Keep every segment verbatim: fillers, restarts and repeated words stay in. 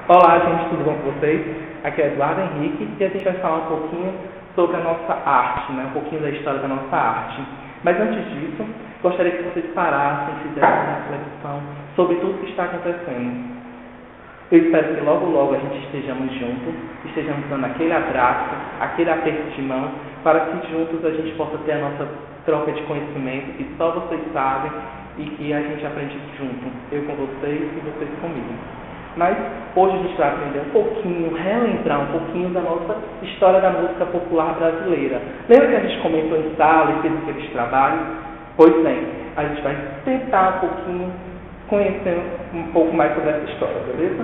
Olá, gente, tudo bom com vocês? Aqui é Eduardo Henrique e a gente vai falar um pouquinho sobre a nossa arte, né? Um pouquinho da história da nossa arte. Mas antes disso, gostaria que vocês parassem e fizessem uma reflexão sobre tudo que está acontecendo. Eu espero que logo, logo a gente estejamos juntos, estejamos dando aquele abraço, aquele aperto de mão, para que juntos a gente possa ter a nossa troca de conhecimento, que só vocês sabem e que a gente aprende junto, eu com vocês e vocês comigo. Mas hoje a gente vai aprender um pouquinho, relembrar um pouquinho da nossa história da música popular brasileira. Lembra que a gente comentou em sala e fez aqueles trabalhos? Pois bem, a gente vai tentar um pouquinho conhecer um pouco mais sobre essa história, beleza?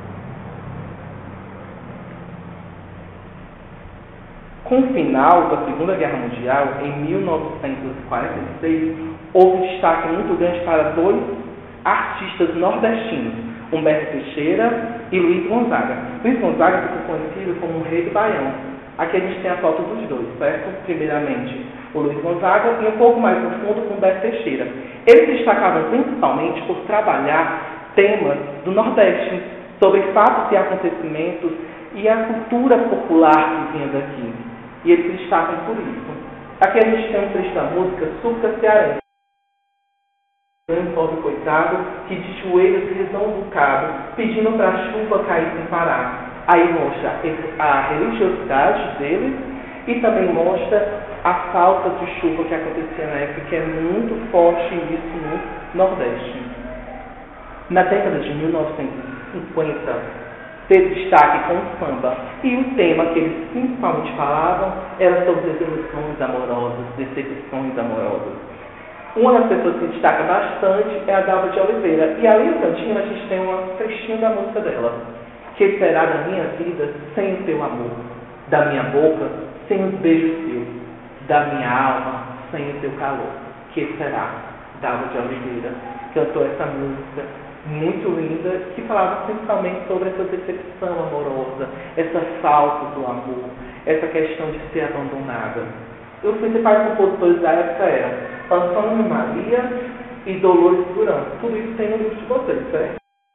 Com o final da Segunda Guerra Mundial, em mil novecentos e quarenta e seis, houve um destaque muito grande para dois artistas nordestinos, Humberto Teixeira e Luiz Gonzaga. Luiz Gonzaga ficou conhecido como o Rei do Baião. Aqui a gente tem a foto dos dois, certo? Primeiramente, o Luiz Gonzaga e um pouco mais no fundo, o Humberto Teixeira. Eles se destacavam principalmente por trabalhar temas do Nordeste, sobre fatos e acontecimentos e a cultura popular que vinha daqui. E eles se destacam por isso. Aqui a gente tem um trecho da música Surca Cearense. Um pobre coitado que de joelhos rezou um bocado, pedindo para a chuva cair sem parar. Aí mostra a religiosidade deles e também mostra a falta de chuva que acontecia na época, que é muito forte isso no Nordeste. Na década de mil novecentos e cinquenta, teve destaque com o samba, e o tema que eles principalmente falavam era sobre desilusões amorosas, decepções amorosas. Uma das pessoas que se destaca bastante é a Dalva de Oliveira, e ali no cantinho a gente tem um trechinho da música dela. Que será da minha vida sem o teu amor, da minha boca sem os beijos teus, da minha alma sem o teu calor. Que será? Dalva de Oliveira cantou essa música muito linda, que falava principalmente sobre essa decepção amorosa, essa falta do amor, essa questão de ser abandonada. Os principais compositores da época eram Antônio Maria e Dolores Duran. Tudo isso tem no livro de vocês, certo?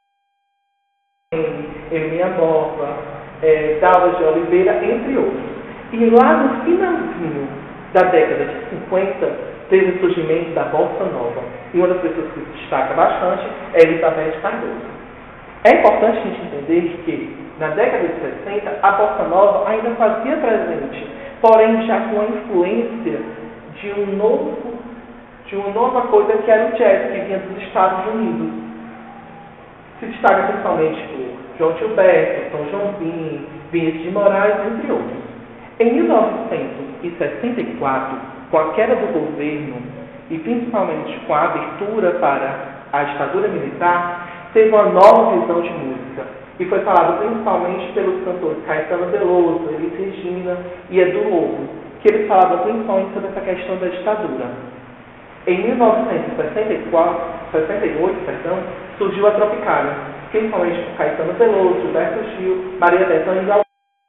Emilia Borba, é, Dalva de Oliveira, entre outros. E lá no finalzinho da década de cinquenta, teve o surgimento da Bossa Nova. E uma das pessoas que se destaca bastante é Elizabeth Cardoso. É importante a gente entender que, na década de sessenta, a Bossa Nova ainda fazia presente, porém já com a influência de, um novo, de uma nova coisa que era o jazz, que vinha dos Estados Unidos. Se destaca principalmente por João Gilberto, Tom Jobim, Vinícius de Moraes, entre outros. Em mil novecentos e sessenta e quatro, com a queda do governo e principalmente com a abertura para a ditadura militar, teve uma nova visão de música. E foi falado principalmente pelos cantores Caetano Veloso, Elis Regina e Edu Lobo, que eles falavam principalmente sobre essa questão da ditadura. Em mil novecentos e sessenta e quatro, sessenta e oito, perdão, surgiu a Tropicália, principalmente por Caetano Veloso, Gilberto Gil, Maria Bethânia e Galvão,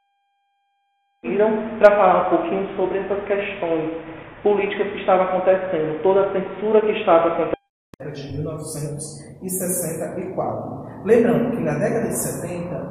para falar um pouquinho sobre essas questões políticas que estavam acontecendo, toda a censura que estava acontecendo. De mil novecentos e sessenta e quatro. Lembrando que na década de setenta,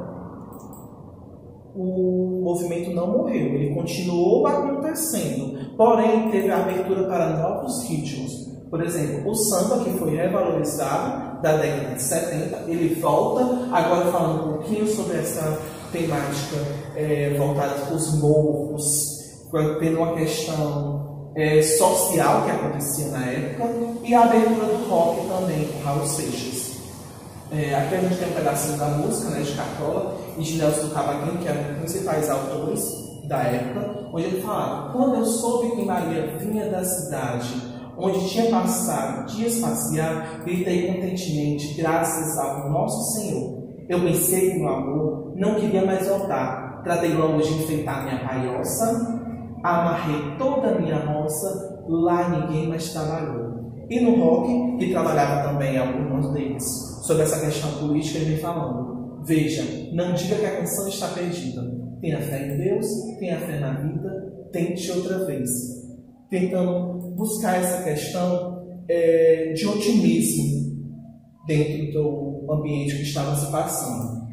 o movimento não morreu, ele continuou acontecendo, porém teve a abertura para novos ritmos. Por exemplo, o samba, que foi revalorizado da década de setenta, ele volta, agora falando um pouquinho sobre essa temática é, voltada para os morros, tendo uma questão é, social que acontecia na época, e a abertura do rock também, com Raul Seixas. É, aqui a gente tem um pedacinho da música, né, de Cartola e de Nelson do Cavaquinho, que eram os principais autores da época, onde ele falava: quando eu soube que Maria vinha da cidade, onde tinha passado dias passear, gritei contentemente, graças ao nosso Senhor. Eu pensei que no amor não queria mais voltar. Tratei logo de enfeitar minha paioça, amarrei toda a minha roça, lá ninguém mais trabalhou. E no rock, que trabalhava também alguns deles sobre essa questão política, ele vem falando: veja, não diga que a canção está perdida. Tenha fé em Deus, tenha fé na vida, tente outra vez. Tentando buscar essa questão é, de otimismo dentro do ambiente que estava se passando.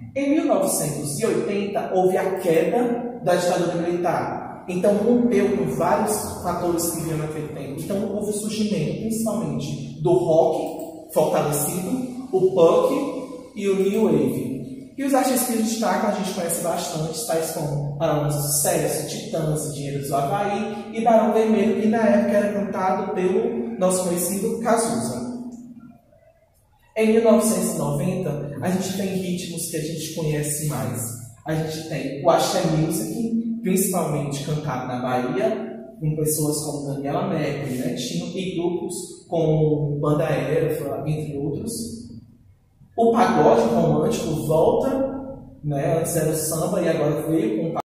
Em mil novecentos e oitenta, houve a queda da ditadura militar. Então, rompeu com vários fatores que vinham naquele tempo. Então, houve o surgimento, principalmente, do rock fortalecido, o punk e o new wave. E os artistas que destacam, a gente conhece bastante, tais como Paralamas do Sucesso, Titãs, Engenheiros do Havaí e Barão Vermelho, que na época era cantado pelo nosso conhecido Cazuza. Em mil novecentos e noventa, a gente tem ritmos que a gente conhece mais. A gente tem o Axé Music, principalmente cantado na Bahia, com pessoas como Daniela Mercury, Netinho, e grupos como Banda Erva, entre outros. O pagode romântico volta, né? Antes era o samba e agora veio com o